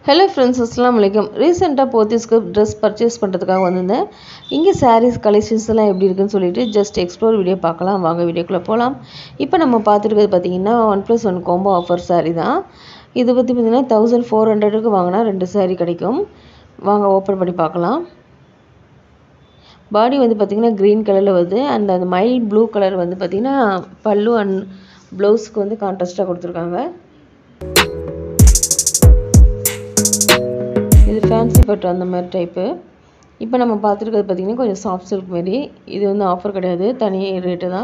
Hello friends, Assalamu alaikum. Recently போத்தீஸ்க்கு dress purchase பண்ணுறதுக்காக வந்திருந்தேன். இங்கே sarees கலெக்ஷன்ஸ் எல்லாம் எப்படி இருக்குன்னு சொல்லிட்டு ஜஸ்ட் எக்ஸ்ப்ளோர் வீடியோ பார்க்கலாம். வாங்க வீடியோக்குள்ளே போகலாம். இப்போ நம்ம பார்த்துருக்கிறது பார்த்தீங்கன்னா 1+1 காம்போ ஆஃபர் saree தான். இது பற்றி பார்த்தீங்கன்னா 1400க்கு வாங்கினா 2 saree கிடைக்கும். வாங்க ஓப்பன் பண்ணி பார்க்கலாம். பாடி வந்து பார்த்திங்கன்னா க்ரீன் கலரில் வருது. அண்ட் அந்த மைல்ட் ப்ளூ கலர் வந்து பார்த்திங்கன்னா பல்லு அண்ட் ப்ளவுஸ்க்கு வந்து கான்ட்ராஸ்ட்டாக கொடுத்துருக்காங்க. இது ஃபேன்சி பட்டு அந்த மாதிரி டைப்பு. இப்போ நம்ம பார்த்துருக்கிறது பார்த்திங்கன்னா கொஞ்சம் சாஃப்ட் சில்க் மாரி. இது வந்து ஆஃபர் கிடையாது, தனி ரேட்டு தான்.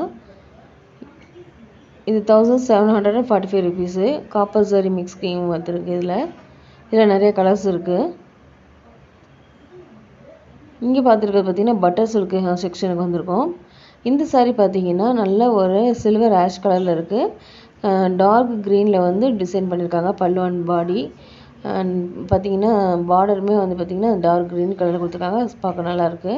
இது 1745 ருபீஸு. காப்பர் சரி மிக்ஸ் ஸ்கீம் வந்துருக்கு. இதில் நிறைய கலர்ஸ் இருக்குது. இங்கே பார்த்துருக்கிறது பார்த்திங்கன்னா பட்டர் சில்க்கு செக்ஷனுக்கு வந்திருக்கோம். இந்த சாரீ பார்த்திங்கன்னா நல்ல ஒரு சில்வர் ஆஷ் கலரில் இருக்குது. டார்க் க்ரீனில் வந்து டிசைன் பண்ணியிருக்காங்க பல்லு அண்ட் பாடி. அண்ட் பார்த்திங்கன்னா பார்டருமே வந்து பார்த்திங்கன்னா டார்க் க்ரீன் கலரில் கொடுத்துருக்காங்க. பார்க்க நல்லாயிருக்கு.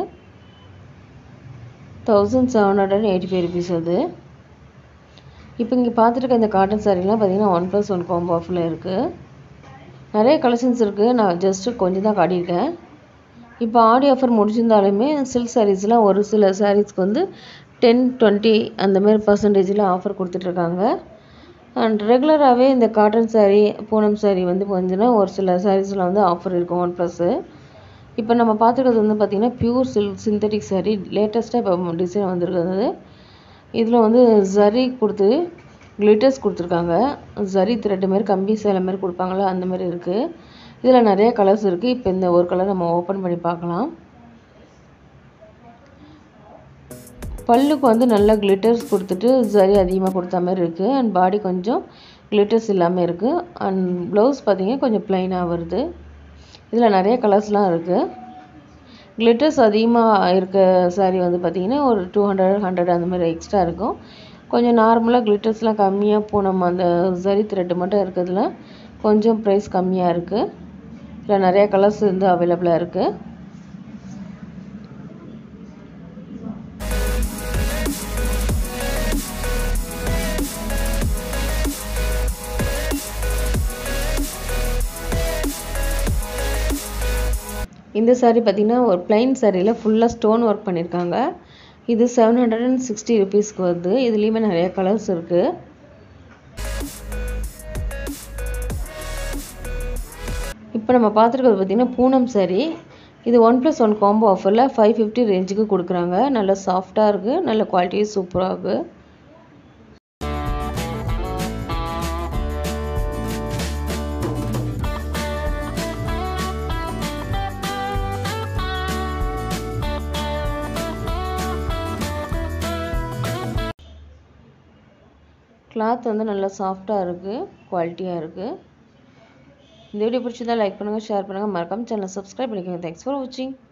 1785 ருபீஸ் அது. இப்போ இங்கே பார்த்துருக்க இந்த காட்டன் சாரீலாம் பார்த்திங்கன்னா 1+1 காம்போ ஆஃபரில் இருக்குது. நிறைய கலெக்ஷன்ஸ் இருக்குது. நான் ஜஸ்ட்டு கொஞ்சம் தான் காட்டியிருக்கேன். இப்போ ஆடி ஆஃபர் முடிச்சிருந்தாலுமே சில்க் சாரீஸ்லாம் ஒரு சில சாரீஸ்க்கு வந்து 10-20 அந்தமாரி பர்சன்டேஜில் ஆஃபர் கொடுத்துட்ருக்காங்க. அண்ட் ரெகுலராகவே இந்த காட்டன் சாரீ பூனம் சாரீ வந்து கொஞ்சம்னா ஒரு சில சாரீஸில் வந்து ஆஃபர் இருக்கும் 1+. இப்போ நம்ம பார்த்துக்கிறது வந்து பார்த்திங்கன்னா பியூர் சிந்தட்டிக் சாரீ. லேட்டஸ்ட்டாக இப்போ டிசைன் வந்துருக்குது. இதில் வந்து ஜரி கொடுத்து கிளிட்டர்ஸ் கொடுத்துருக்காங்க. ஜரி த்ரெட்டு மாரி கம்பி சேலை மாதிரி கொடுப்பாங்களா அந்த மாதிரி இருக்குது. இதில் நிறைய கலர்ஸ் இருக்குது. இப்போ இந்த ஒரு கலர் நம்ம ஓப்பன் பண்ணி பார்க்கலாம். பல்லுக்கு வந்து நல்லா கிளிட்டர்ஸ் கொடுத்துட்டு ஜரி அதிகமாக கொடுத்த மாதிரி இருக்குது. அண்ட் பாடி கொஞ்சம் கிளிட்டர்ஸ் இல்லாமல் இருக்குது. அண்ட் ப்ளவுஸ் பார்த்திங்கன்னா கொஞ்சம் ப்ளைனாக வருது. இதில் நிறைய கலர்ஸ்லாம் இருக்குது. கிளிட்டர்ஸ் அதிகமாக இருக்க சாரீ வந்து பார்த்திங்கன்னா ஒரு 200-100 அந்த மாதிரி எக்ஸ்ட்ரா இருக்கும். கொஞ்சம் நார்மலாக கிளிட்டர்ஸ்லாம் கம்மியாக பூனம் அந்த ஜரி த்ரெட்டு மட்டும் இருக்கிறதுல கொஞ்சம் ப்ரைஸ் கம்மியாக இருக்குது. இதில் நிறைய கலர்ஸ் வந்து அவைலபிளாக இருக்குது. இந்த சாரீ பார்த்திங்கன்னா ஒரு பிளைன் சாரியில் ஃபுல்லாக ஸ்டோன் ஒர்க் பண்ணியிருக்காங்க. இது 760 ருபீஸ்க்கு வருது. இதுலேயுமே நிறைய கலர்ஸ் இருக்குது. இப்போ நம்ம பார்த்துருக்கிறது பார்த்திங்கன்னா பூனம் சாரீ. இது 1+1 காம்போ ஆஃபரில் 550 ரேஞ்சுக்கு கொடுக்குறாங்க. நல்லா சாஃப்டாக இருக்குது. நல்ல குவாலிட்டியும் சூப்பராக இருக்குது. கிளாத் வந்து நல்லா சாஃப்டாக இருக்குது, குவாலிட்டியாக இருக்குது. இந்த வீடியோ பிடிச்சதா லைக் பண்ணுங்கள், ஷேர் பண்ணுங்கள், மறக்காம சேனலை சப்ஸ்கிரைப் பண்ணிக்கோங்க. தேங்க்ஸ் ஃபார் வாட்சிங்.